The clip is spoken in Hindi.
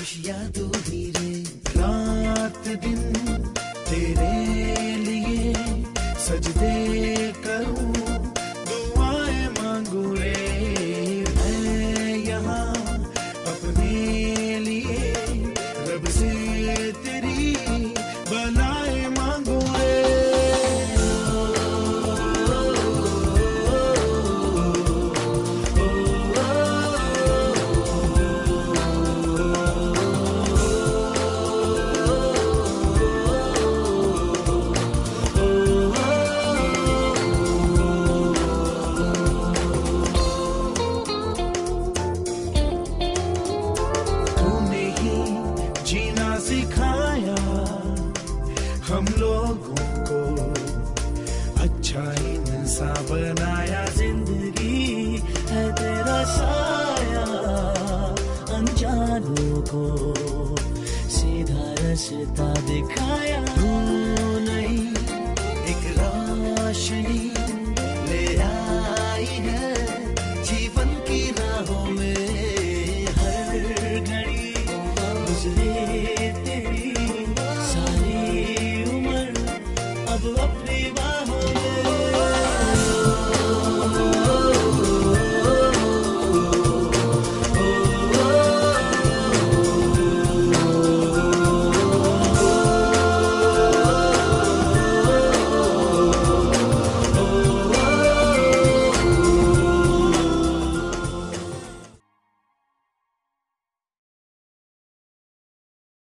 खुशियाँ तू ही रे, रात दिन तेरे लिए सजदे करूं, दुआएं मांगू रे, मैं यहाँ अपने लिए रब से तेरी भलाएं मांगू रे। सिखाया हम लोगों को, अच्छा इंसान बनाया, जिंदगी है तेरा साया, अनजानों को सीधा रास्ता दिखाया। तू नहीं एक रोशनी ले आई है जीवन की राहों में, हर घड़ी गुजरे तेरी सारी उम्र अब अपनी बाहों